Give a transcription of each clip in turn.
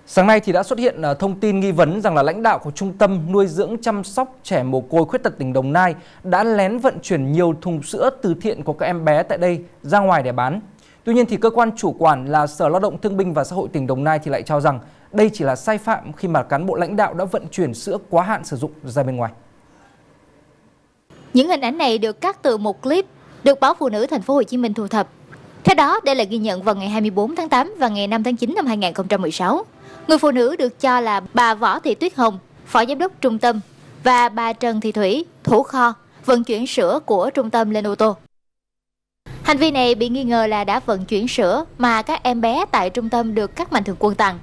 Sáng nay thì đã xuất hiện thông tin nghi vấn rằng là lãnh đạo của Trung tâm nuôi dưỡng chăm sóc trẻ mồ côi khuyết tật tỉnh Đồng Nai đã lén vận chuyển nhiều thùng sữa từ thiện của các em bé tại đây ra ngoài để bán. Tuy nhiên thì cơ quan chủ quản là Sở Lao động Thương binh và Xã hội tỉnh Đồng Nai thì lại cho rằng đây chỉ là sai phạm khi mà cán bộ lãnh đạo đã vận chuyển sữa quá hạn sử dụng ra bên ngoài. Những hình ảnh này được cắt từ một clip được báo Phụ nữ Thành phố Hồ Chí Minh thu thập. Theo đó, đây là ghi nhận vào ngày 24 tháng 8 và ngày 5 tháng 9 năm 2016. Người phụ nữ được cho là bà Võ Thị Tuyết Hồng, Phó Giám đốc Trung tâm, và bà Trần Thị Thủy, thủ kho, vận chuyển sữa của trung tâm lên ô tô. Hành vi này bị nghi ngờ là đã vận chuyển sữa mà các em bé tại trung tâm được các mạnh thường quân tặng.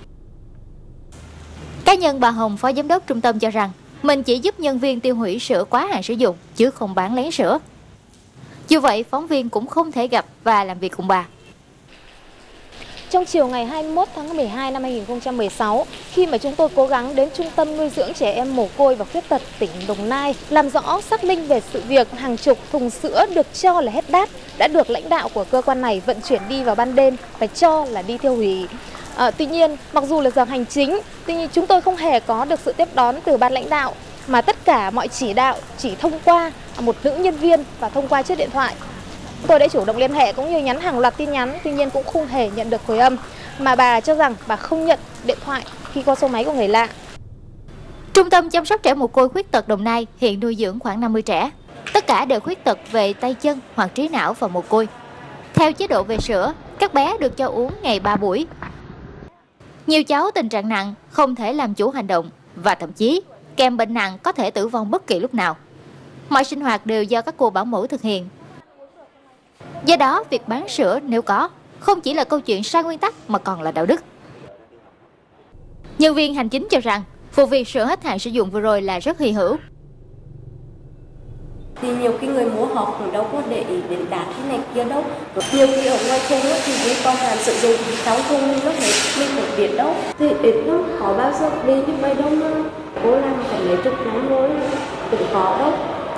Cá nhân bà Hồng, Phó Giám đốc Trung tâm cho rằng mình chỉ giúp nhân viên tiêu hủy sữa quá hạn sử dụng chứ không bán lén sữa. Dù vậy, phóng viên cũng không thể gặp và làm việc cùng bà. Trong chiều ngày 21 tháng 12 năm 2016, khi mà chúng tôi cố gắng đến Trung tâm nuôi dưỡng trẻ em mồ côi và khuyết tật tỉnh Đồng Nai làm rõ xác minh về sự việc hàng chục thùng sữa được cho là hết đát đã được lãnh đạo của cơ quan này vận chuyển đi vào ban đêm và cho là đi tiêu hủy. Tuy nhiên, mặc dù là giờ hành chính, tuy nhiên chúng tôi không hề có được sự tiếp đón từ ban lãnh đạo, mà tất cả mọi chỉ đạo chỉ thông qua một nữ nhân viên và thông qua chiếc điện thoại. Tôi đã chủ động liên hệ cũng như nhắn hàng loạt tin nhắn, tuy nhiên cũng không hề nhận được hồi âm, mà bà cho rằng bà không nhận điện thoại khi có số máy của người lạ. Trung tâm chăm sóc trẻ mồ côi khuyết tật Đồng Nai hiện nuôi dưỡng khoảng 50 trẻ. Tất cả đều khuyết tật về tay chân hoặc trí não và mồ côi. Theo chế độ về sữa, các bé được cho uống ngày 3 buổi. Nhiều cháu tình trạng nặng, không thể làm chủ hành động và thậm chí kèm bệnh nặng có thể tử vong bất kỳ lúc nào. Mọi sinh hoạt đều do các cô bảo mẫu thực hiện. Do đó, việc bán sữa nếu có, không chỉ là câu chuyện sai nguyên tắc mà còn là đạo đức. Nhân viên hành chính cho rằng, vụ việc sữa hết hạn sử dụng vừa rồi là rất hy hữu. Thì nhiều cái người mua họ cũng đâu có để ý đến đạt cái này kia đâu. Nhiều khi ở ngoài thùng thì vì còn hạn sử dụng thì trong thùng nó hết mình không biết đâu. Thì ít lắm, có bao giờ đi như vậy đâu mà. Cô làm phải mấy chục năm rồi, cũng có đâu.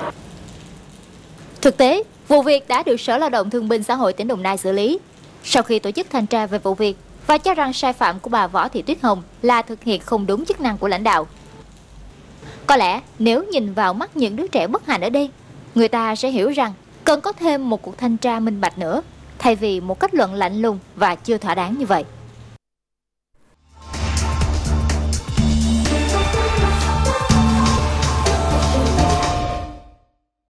Thực tế, vụ việc đã được Sở Lao động Thương binh Xã hội tỉnh Đồng Nai xử lý. Sau khi tổ chức thanh tra về vụ việc và cho rằng sai phạm của bà Võ Thị Tuyết Hồng là thực hiện không đúng chức năng của lãnh đạo. Có lẽ nếu nhìn vào mắt những đứa trẻ bất hạnh ở đây, người ta sẽ hiểu rằng cần có thêm một cuộc thanh tra minh bạch nữa, thay vì một kết luận lạnh lùng và chưa thỏa đáng như vậy.